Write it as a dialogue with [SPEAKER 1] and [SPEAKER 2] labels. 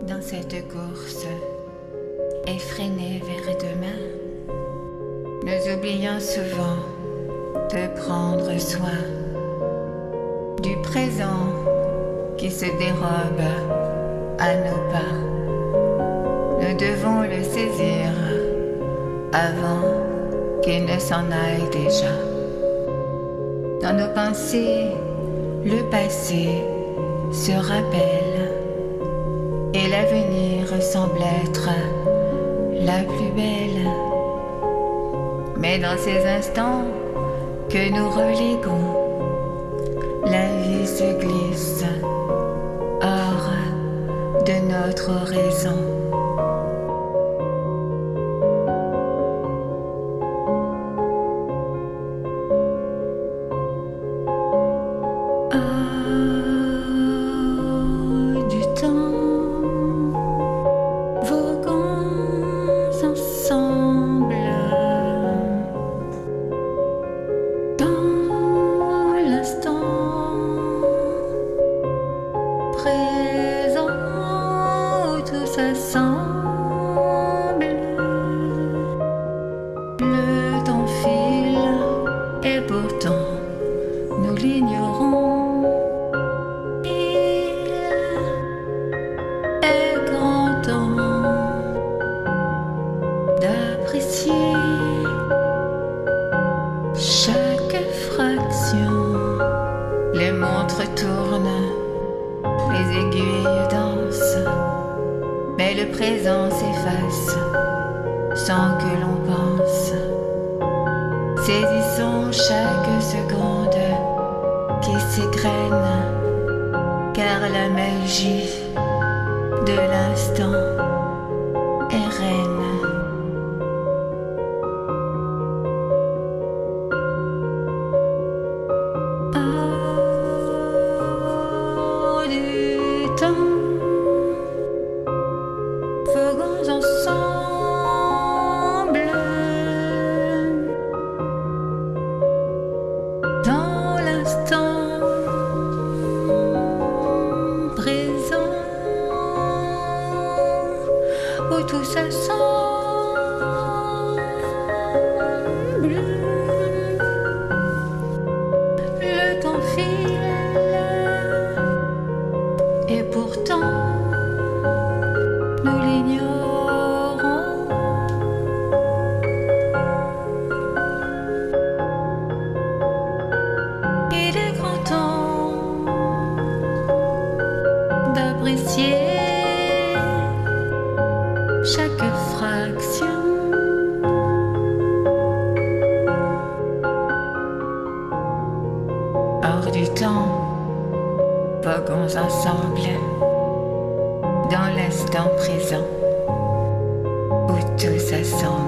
[SPEAKER 1] dans cette course effrénée vers demain, nous oublions souvent de prendre soin du présent qui se dérobe à nos pas. Nous devons le saisir avant qu'il ne s'en aille déjà. Dans nos pensées, le passé se rappelle et l'avenir semble être la plus belle. Mais dans ces instants que nous reléguons, la vie se glisse hors de notre raison. Le temps file et pourtant nous l'ignorons. Il est grand temps d'apprécier chaque fraction. Les montres tournent, les aiguilles dansent, mais le présent s'efface sans que l'on pense. Saisissons chaque seconde qui s'égrène, car la magie de l'instant est reine. Du temps, voguons ensemble dans l'instant présent où tout s'assemble. Le temps file et pourtant nous l'ignorons. Il est grand temps d'apprécier chaque fraction. Hors du temps, voguons ensemble dans l'instant présent où tout s'assemble.